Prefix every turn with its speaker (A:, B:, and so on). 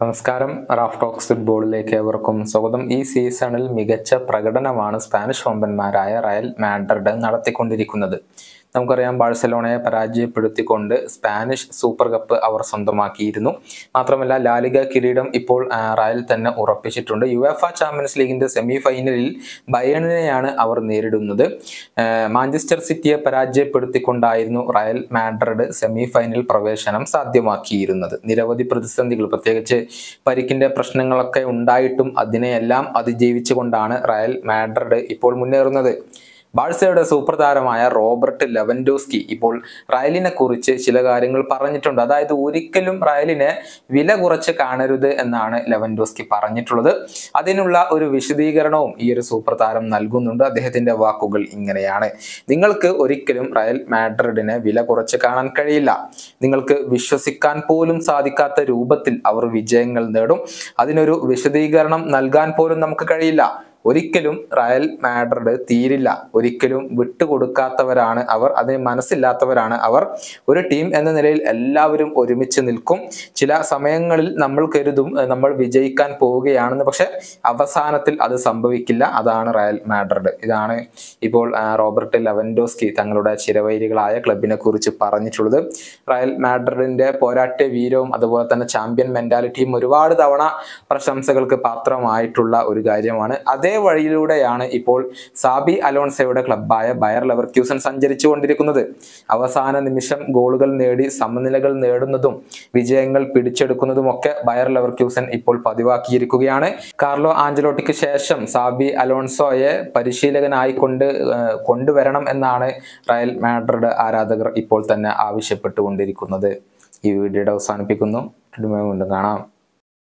A: നമസ്കാരം. Raf talks ഫുട്ബോളിലേക്ക് ഏവർക്കും സ്വാഗതം. ഈ സീസണിൽ മികച്ച പ്രകടനമാണ് സ്പാനിഷ് വമ്പന്മാരായ റയൽ മാഡ്രിഡ് നടത്തിക്കൊണ്ടിരിക്കുന്നത്. നമുക്കറിയാം, ബാഴ്സലോണയെ പരാജയപ്പെടുത്തിക്കൊണ്ട് സ്പാനിഷ് സൂപ്പർ കപ്പ് അവർ സ്വന്തമാക്കിയിരുന്നു. മാത്രമല്ല, ലാലിഗ കിരീടം ഇപ്പോൾ റയൽ തന്നെ ഉറപ്പിച്ചിട്ടുണ്ട്. യുവേഫ ചാമ്പ്യൻസ് ലീഗിന്റെ സെമി ഫൈനലിൽ ബയേണിനെയാണ് അവർ നേരിടുന്നത്. മാഞ്ചസ്റ്റർ സിറ്റിയെ പരാജയപ്പെടുത്തിക്കൊണ്ടായിരുന്നു റയൽ മാഡ്രിഡ് സെമി ഫൈനൽ പ്രവേശനം സാധ്യമാക്കിയിരുന്നത്. നിരവധി പ്രതിസന്ധികൾ, പ്രത്യേകിച്ച് പരിക്കിന്റെ പ്രശ്നങ്ങളൊക്കെ ഉണ്ടായിട്ടും അതിനെയെല്ലാം അതിജീവിച്ചുകൊണ്ടാണ് റയൽ മാഡ്രിഡ് ഇപ്പോൾ മുന്നേറുന്നത്. ബാഴ്സയുടെ സൂപ്പർ താരമായ റോബർട്ട് ലെവൻഡോസ്കി ഇപ്പോൾ റയലിനെ കുറിച്ച് ചില കാര്യങ്ങൾ പറഞ്ഞിട്ടുണ്ട്. അതായത്, ഒരിക്കലും റയലിനെ വില കുറച്ച് കാണരുത് എന്നാണ് ലെവൻഡോസ്കി പറഞ്ഞിട്ടുള്ളത്. അതിനുള്ള ഒരു വിശദീകരണവും ഈ ഒരു സൂപ്പർ താരം നൽകുന്നുണ്ട്. അദ്ദേഹത്തിന്റെ വാക്കുകൾ ഇങ്ങനെയാണ്: നിങ്ങൾക്ക് ഒരിക്കലും റയൽ മാഡ്രിഡിനെ വില കുറച്ച് കാണാൻ കഴിയില്ല. നിങ്ങൾക്ക് വിശ്വസിക്കാൻ പോലും സാധിക്കാത്ത രൂപത്തിൽ അവർ വിജയങ്ങൾ നേടും. അതിനൊരു വിശദീകരണം നൽകാൻ പോലും നമുക്ക് കഴിയില്ല. ഒരിക്കലും റയൽ മാഡ്രിഡ് തീരില്ല. ഒരിക്കലും വിട്ടുകൊടുക്കാത്തവരാണ് അവർ. അതിന് മനസ്സില്ലാത്തവരാണ് അവർ. ഒരു ടീം എന്ന നിലയിൽ എല്ലാവരും ഒരുമിച്ച് നിൽക്കും. ചില സമയങ്ങളിൽ നമ്മൾ കരുതും നമ്മൾ വിജയിക്കാൻ പോവുകയാണെന്ന്, പക്ഷെ അവസാനത്തിൽ അത് സംഭവിക്കില്ല. അതാണ് റയൽ മാഡ്രിഡ്. ഇതാണ് ഇപ്പോൾ റോബർട്ട് ലെവൻഡോസ്കി തങ്ങളുടെ ചിരവൈരികളായ ക്ലബിനെ കുറിച്ച് പറഞ്ഞിട്ടുള്ളത്. റയൽ മാഡ്രിഡിന്റെ പോരാട്ട വീരവും അതുപോലെ തന്നെ ചാമ്പ്യൻ മെന്റാലിറ്റിയും ഒരുപാട് തവണ പ്രശംസകൾക്ക് പാത്രമായിട്ടുള്ള ഒരു കാര്യമാണ്. അതേ വഴിയിലൂടെയാണ് ഇപ്പോൾ സാബി അലോൺസോയുടെ ക്ലബ്ബായ ബയർ ലെവർക്യൂസൻ സഞ്ചരിച്ചു കൊണ്ടിരിക്കുന്നത്. അവസാന നിമിഷം ഗോളുകൾ നേടി സമനിലകൾ നേടുന്നതും വിജയങ്ങൾ പിടിച്ചെടുക്കുന്നതുമൊക്കെ ബയർ ലെവർക്യൂസൻ ഇപ്പോൾ പതിവാക്കിയിരിക്കുകയാണ്. കാർലോ ആഞ്ചലോട്ടിക്ക് ശേഷം സാബി അലോൺസോയെ പരിശീലകനായി കൊണ്ടുവരണം എന്നാണ് റയൽ മാഡ്രിഡ് ആരാധകർ ഇപ്പോൾ തന്നെ ആവശ്യപ്പെട്ടുകൊണ്ടിരിക്കുന്നത്. ഈ വീഡിയോയുടെ അവസാനിപ്പിക്കുന്നു. വീണ്ടും കാണാം.